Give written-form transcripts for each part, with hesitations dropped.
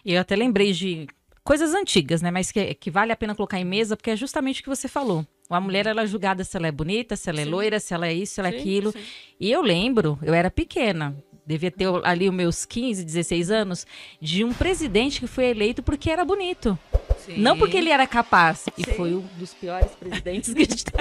E eu até lembrei de coisas antigas, né? Mas que vale a pena colocar em mesa, porque é justamente o que você falou. A mulher, ela é julgada se ela é bonita, se ela é loira, se ela é isso, se ela é aquilo. Sim. E eu lembro, eu era pequena, devia ter ali os meus 15, 16 anos, de um presidente que foi eleito porque era bonito. Sim. Não porque ele era capaz. E Sim. foi um dos piores presidentes que a gente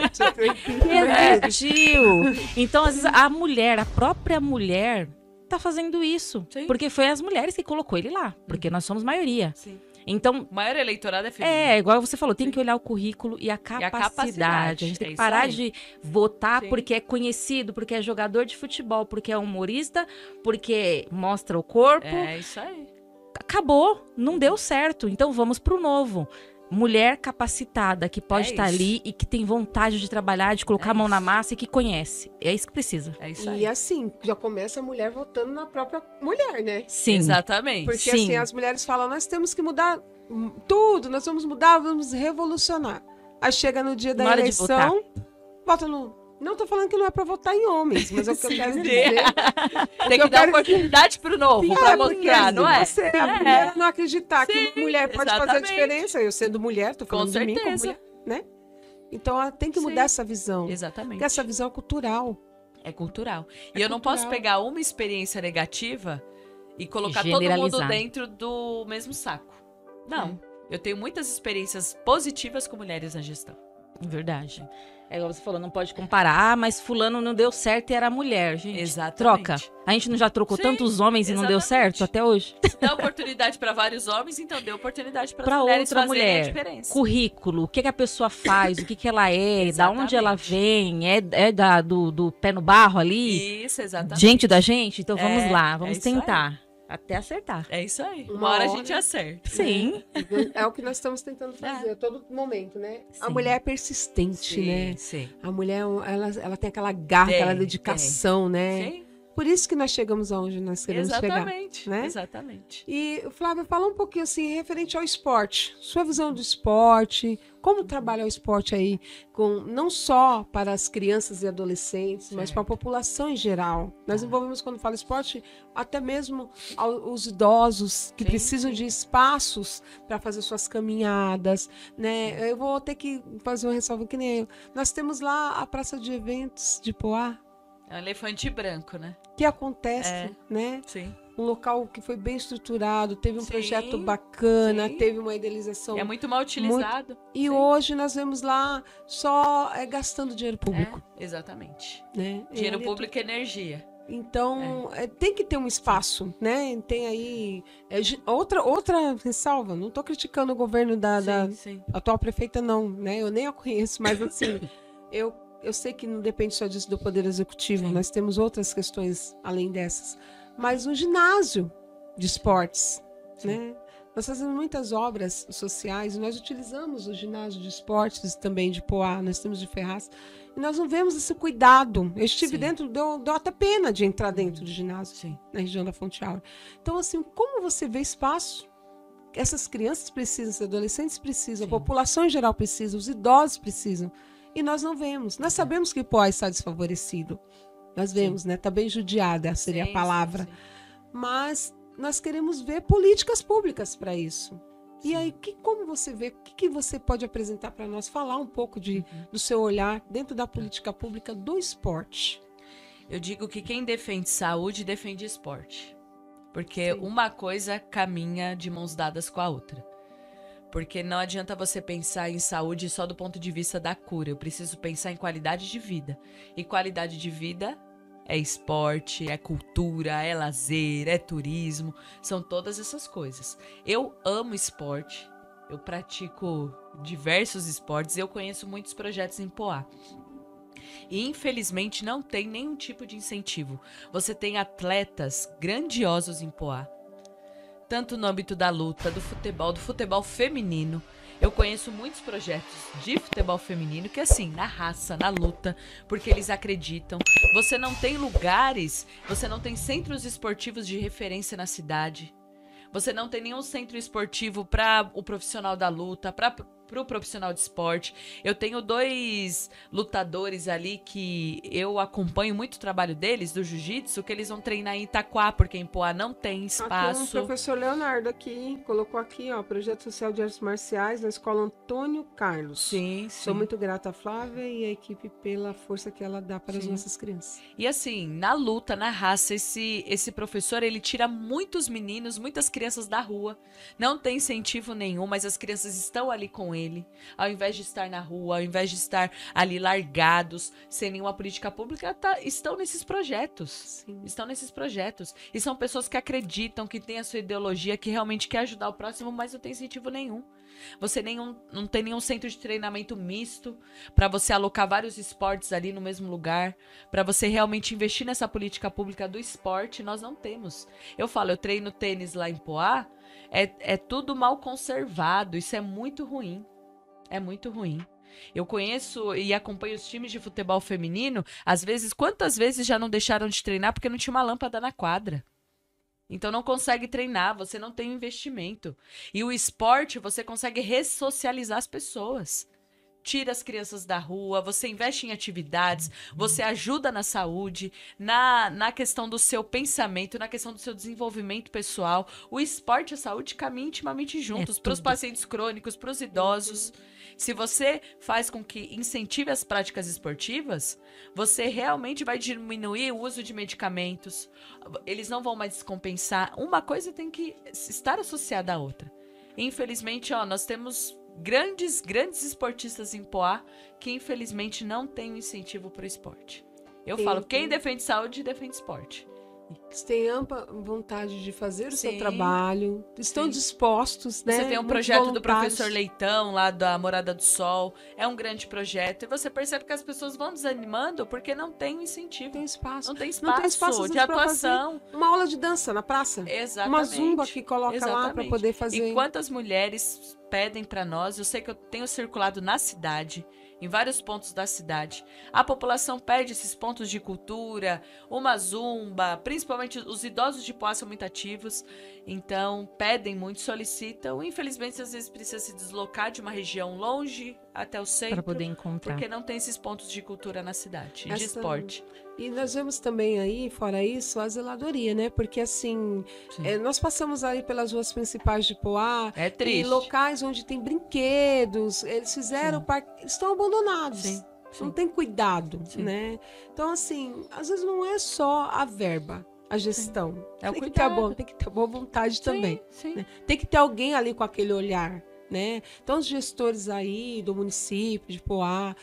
existiu. Então, às vezes, a mulher, a própria mulher, tá fazendo isso. Sim. Porque foi as mulheres que colocou ele lá. Porque nós somos maioria. Sim. Então, O maior eleitorado é feminino. igual você falou, tem que olhar o currículo e a capacidade. A gente tem que parar de votar porque é conhecido, porque é jogador de futebol, porque é humorista, porque mostra o corpo. É isso aí. Acabou, não deu certo. Então vamos pro novo. Mulher capacitada, que pode estar ali e que tem vontade de trabalhar, de colocar a mão na massa e que conhece. É isso que precisa. É isso aí. E assim, já começa a mulher votando na própria mulher, né? Sim. Exatamente. Porque Sim. assim, as mulheres falam, nós temos que mudar tudo, nós vamos mudar, vamos revolucionar. Aí chega no dia da Na hora de eleição, vota no... Não tô falando que não é pra votar em homens, mas é o que eu quero dizer. Tem que dar oportunidade pro novo, pra mostrar, não é? Você, a mulher não acreditar que Sim, mulher pode fazer a exatamente. diferença. Eu sendo mulher, tô falando Com de mim como certeza. mulher, né? Então ela tem que Sim. mudar essa visão. Exatamente. Porque essa visão é cultural. É cultural. É E eu não posso cultural. pegar uma experiência negativa e colocar todo mundo Generalizar. dentro do mesmo saco. Não. Eu tenho muitas experiências positivas com mulheres na gestão. Verdade. É igual você falou, não pode comparar, mas fulano não deu certo e era mulher, gente. Exatamente. Troca. A gente não já trocou Sim, tantos homens e não deu exatamente. certo até hoje? Dá oportunidade para vários homens, então dê oportunidade para as Pra mulheres outra fazerem a mulher. diferença. Currículo, o que a pessoa faz, o que ela é, da onde Exatamente. ela vem, do pé no barro ali, Isso, exatamente. gente da gente, então vamos É, lá, vamos é isso aí. tentar, até acertar. É isso aí. Uma Uma hora a hora. gente acerta. Sim, É o que nós estamos tentando fazer a todo momento, né? A Sim. mulher é persistente, né? Sim. A mulher, ela tem aquela garra, Tem, aquela dedicação, né? Sim. Por isso que nós chegamos aonde nós queremos chegar. Exatamente. né? Exatamente. E, Flávia, fala um pouquinho assim, referente ao esporte. Sua visão do esporte, como trabalha o esporte aí, com, não só para as crianças e adolescentes, mas Certo. para a população em geral. Nós envolvemos, quando fala esporte, até mesmo os idosos que Sim, precisam sim. de espaços para fazer suas caminhadas, né? Eu vou ter que fazer uma ressalva que nem eu. Nós temos lá a Praça de Eventos de Poá, É um elefante branco, né? que acontece, É. né? Sim. Um local que foi bem estruturado, teve um Sim, projeto bacana, sim. teve uma idealização. E é muito mal utilizado. E Sim. hoje nós vemos lá só gastando dinheiro público. É, exatamente. Né? Dinheiro ali público e energia. Então, tem que ter um espaço, né? Tem aí... outra ressalva, não estou criticando o governo da Sim. atual prefeita, não, né? Eu nem a conheço, mas assim, eu sei que não depende só disso do Poder Executivo, Sim. nós temos outras questões além dessas. Mas um ginásio de esportes, né? Nós fazemos muitas obras sociais, nós utilizamos o ginásio de esportes também de Poá, nós temos de Ferraz, e nós não vemos esse cuidado. Eu estive Sim. dentro, deu até pena de entrar dentro do ginásio, Sim. na região da Fonte Áurea. Então, assim, como você vê espaço? Essas crianças precisam, esses adolescentes precisam, a população em geral precisa, os idosos precisam. E nós não vemos. Nós sabemos que Poá está desfavorecido. Nós vemos, né? Está bem judiada, seria Sim, a palavra. sim, sim. Mas nós queremos ver políticas públicas para isso. E aí, como você vê, o que você pode apresentar para nós? Falar um pouco do seu olhar dentro da política pública do esporte. Eu digo que quem defende saúde defende esporte. Porque Sim. uma coisa caminha de mãos dadas com a outra. Porque não adianta você pensar em saúde só do ponto de vista da cura. Eu preciso pensar em qualidade de vida. E qualidade de vida é esporte, é cultura, é lazer, é turismo. São todas essas coisas. Eu amo esporte. Eu pratico diversos esportes. Eu conheço muitos projetos em Poá. E infelizmente não tem nenhum tipo de incentivo. Você tem atletas grandiosos em Poá. Tanto no âmbito da luta, do futebol feminino. Eu conheço muitos projetos de futebol feminino que, assim, na raça, na luta, porque eles acreditam. Você não tem lugares, você não tem centros esportivos de referência na cidade. Você não tem nenhum centro esportivo para o profissional da luta, para pro profissional de esporte. Eu tenho 2 lutadores ali que eu acompanho muito o trabalho deles, do jiu-jitsu, que eles vão treinar em Itaquá, porque em Poá não tem espaço. Aqui o professor Leonardo aqui, colocou aqui, ó, Projeto Social de Artes Marciais na Escola Antônio Carlos. Sim, sim. Sou muito grata à Flávia e à equipe pela força que ela dá para as nossas crianças. E assim, na luta, na raça, esse professor, ele tira muitos meninos, muitas crianças da rua. Não tem incentivo nenhum, mas as crianças estão ali com ele. Ao invés de estar na rua, ao invés de estar ali largados, sem nenhuma política pública, estão nesses projetos. Sim. Estão nesses projetos. E são pessoas que acreditam, que têm a sua ideologia, que realmente quer ajudar o próximo, mas não tem incentivo nenhum. Você não tem nenhum centro de treinamento misto para você alocar vários esportes ali no mesmo lugar, para você realmente investir nessa política pública do esporte. Nós não temos. Eu treino tênis lá em Poá, é tudo mal conservado, isso é muito ruim. É muito ruim. Eu conheço e acompanho os times de futebol feminino, às vezes, quantas vezes já não deixaram de treinar porque não tinha uma lâmpada na quadra? Então não consegue treinar, você não tem investimento. E o esporte, você consegue ressocializar as pessoas. Tira as crianças da rua, você investe em atividades, você ajuda na saúde, na questão do seu pensamento, na questão do seu desenvolvimento pessoal. O esporte e a saúde caminham intimamente juntos, para os pacientes crônicos, para os idosos. Se você faz com que incentive as práticas esportivas, você realmente vai diminuir o uso de medicamentos. Eles não vão mais descompensar. Uma coisa tem que estar associada à outra. Infelizmente, nós temos grandes esportistas em Poá que infelizmente não tem um incentivo para o esporte. Eu falo, quem defende saúde, defende esporte. Eles têm ampla vontade de fazer o seu trabalho, estão dispostos, né? Você tem um projeto do professor Leitão, lá da Morada do Sol, é um grande projeto, e você percebe que as pessoas vão desanimando porque não tem um incentivo. Não tem espaço. Não tem espaço de atuação. Uma aula de dança na praça. Exatamente. Uma zumba que coloca lá para poder fazer. E quantas mulheres pedem para nós, eu sei que eu tenho circulado na cidade, em vários pontos da cidade. A população pede esses pontos de cultura, uma zumba, principalmente os idosos de Poá são muito ativos, então pedem muito, solicitam. Infelizmente, às vezes precisa se deslocar de uma região longe até o centro, para poder encontrar, porque não tem esses pontos de cultura na cidade, de esporte. E nós vemos também aí, fora isso, a zeladoria, né? Porque assim, nós passamos aí pelas ruas principais de Poá, triste. E locais onde tem brinquedos, eles fizeram eles estão abandonados. Sim. Não tem cuidado, né? Então, assim, às vezes não é só a verba, a gestão. É tem que ter boa vontade também. Né? Tem que ter alguém ali com aquele olhar, né? Então, os gestores aí do município de Poá,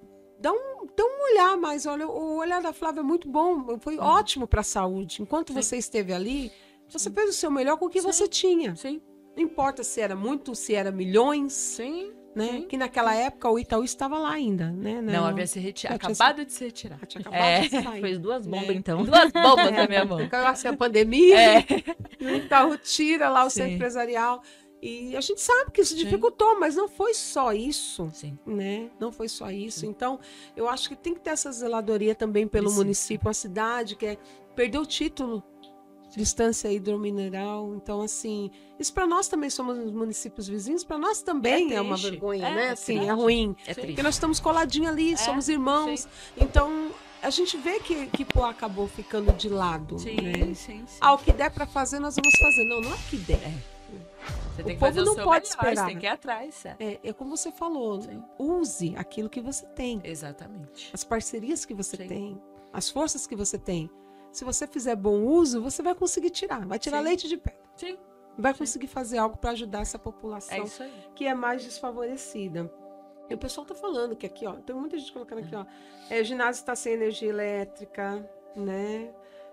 dá um olhar mais. Olha, o olhar da Flávia é muito bom, foi ótimo para a saúde. Enquanto você esteve ali, você fez o seu melhor com o que você tinha. Sim. Não importa se era muito, se era milhões. Sim. Né? Que naquela época o Itaú estava lá ainda, né? Não havia se retirado, acabado de se retirar. Tinha acabado de sair. Fez 2 bombas, então. 2 bombas na minha mão. Assim, a pandemia, e o Itaú tira lá o centro empresarial. E a gente sabe que isso dificultou, mas não foi só isso, né? Não foi só isso. Então, eu acho que tem que ter essa zeladoria também pelo município, a cidade que perdeu o título distância hidromineral. Então, assim, isso para nós também somos municípios vizinhos, para nós também é uma vergonha, né? Assim, é ruim. É triste. Porque nós estamos coladinhos ali, somos irmãos. Então, a gente vê que Poá acabou ficando de lado. Né? Sim. O que der para fazer, nós vamos fazer. Não é o que der. Você tem o que fazer povo não o seu pode melhor, esperar. Você tem que ir atrás. É como você falou, use aquilo que você tem. Exatamente. As parcerias que você tem, as forças que você tem. Se você fizer bom uso, você vai conseguir tirar. Vai tirar leite de pedra. Sim. Vai conseguir fazer algo para ajudar essa população que é mais desfavorecida. E o pessoal tá falando que aqui, ó, tem muita gente colocando aqui, ó, o ginásio está sem energia elétrica, né?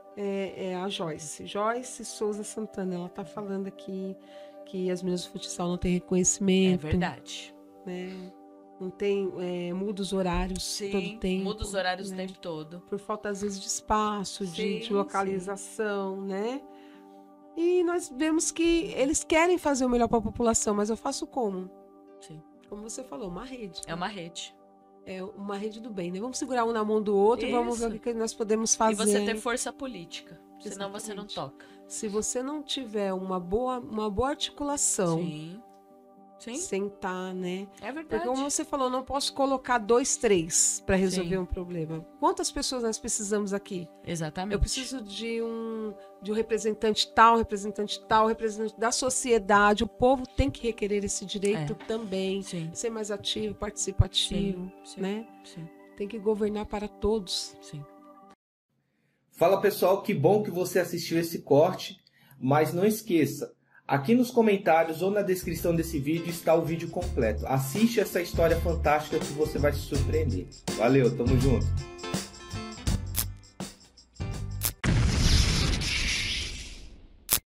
A Joyce Souza Santana, ela tá falando aqui que as meninas do futsal não têm reconhecimento. É verdade. Né? Não tem, muda os horários todo tempo. Muda os horários o tempo todo. Por falta, às vezes, de espaço, de localização, né? E nós vemos que eles querem fazer o melhor para a população, mas eu faço como? Sim. Como você falou, uma rede. É uma rede. É uma rede do bem, né? Vamos segurar um na mão do outro e vamos ver o que nós podemos fazer. E você ter força política, senão você não toca. Se você não tiver uma boa articulação... Sim. sentar, né? É verdade. Porque como você falou, não posso colocar 2, 3 para resolver um problema. Quantas pessoas nós precisamos aqui? Exatamente. Eu preciso de um representante tal, representante da sociedade. O povo tem que requerer esse direito também. Sim. Ser mais ativo, participativo, né? Sim. Tem que governar para todos. Sim. Fala pessoal, que bom que você assistiu esse corte, mas não esqueça, aqui nos comentários ou na descrição desse vídeo está o vídeo completo. Assiste essa história fantástica que você vai se surpreender. Valeu, tamo junto!